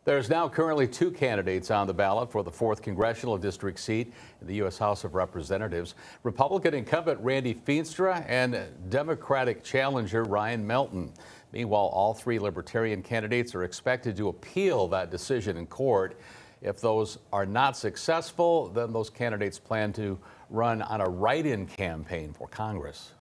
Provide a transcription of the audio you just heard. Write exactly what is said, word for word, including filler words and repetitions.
There's now currently two candidates on the ballot for the fourth Congressional District seat in the U S House of Representatives. Republican incumbent Randy Feenstra and Democratic challenger Ryan Melton. Meanwhile, all three Libertarian candidates are expected to appeal that decision in court. If those are not successful, then those candidates plan to run on a write-in campaign for Congress.